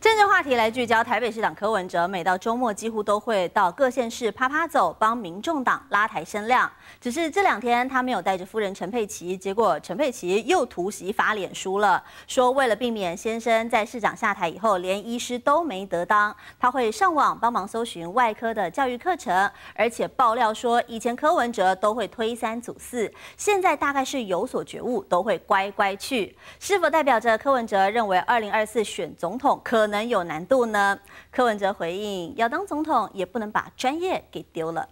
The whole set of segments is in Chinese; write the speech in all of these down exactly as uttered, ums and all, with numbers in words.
政治话题来聚焦，台北市长柯文哲每到周末几乎都会到各县市趴趴走，帮民众党拉抬声量。只是这两天他没有带着夫人陈佩琪，结果陈佩琪又突袭发脸书了，说为了避免先生在市长下台以后连医师都没得当，他会上网帮忙搜寻外科的教育课程，而且爆料说以前柯文哲都会推三阻四，现在大概是有所觉悟，都会乖乖去。是否代表着柯文哲认为二零二四选总统可能能有难度呢？柯文哲回应，要当总统也不能把专业给丢了。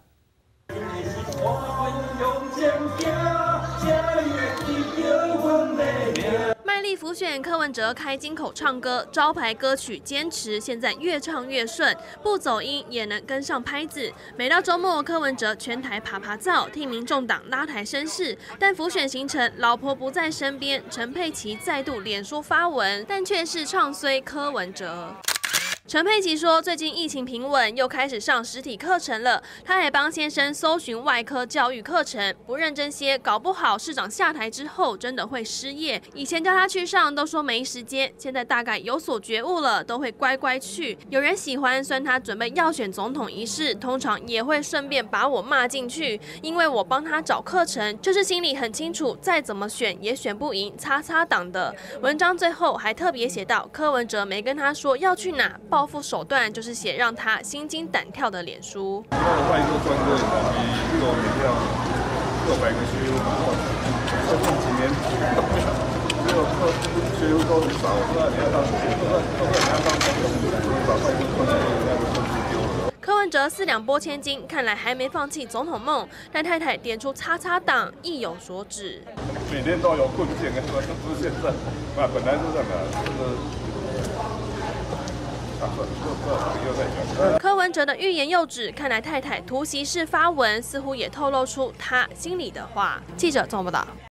卖力辅选，柯文哲开金口唱歌，招牌歌曲《坚持》现在越唱越顺，不走音也能跟上拍子。每到周末，柯文哲全台爬爬灶，替民众党拉抬声势。但辅选行程，老婆不在身边，陈佩琪再度脸书发文，但却是唱衰柯文哲。陈佩琪说，最近疫情平稳，又开始上实体课程了。她还帮先生搜寻外科教育课程，不认真些，搞不好市长下台之后真的会失业。以前叫他去上，都说没时间，现在大概有所觉悟了，都会乖乖去。有人喜欢酸他准备要选总统一事，通常也会顺便把我骂进去，因为我帮他找课程，就是心里很清楚，再怎么选也选不赢叉叉党的。文章最后还特别写到，柯文哲没跟他说要去哪。报复手段就是写让他心惊胆跳的脸书。 外国专科比做免票六百个学务，这近几年只有课学务都很少，不知道你要当学务，不知道你要当总统，把外国专科那个分数丢了。 柯文哲四两拨千斤，看来还没放弃总统梦，但太太点出叉叉党意有所指。 每天都有困境，不是现在，啊，本来是这样的，这个。 柯文哲的欲言又止，看来太太突袭式发文，似乎也透露出他心里的话。记者综合报道。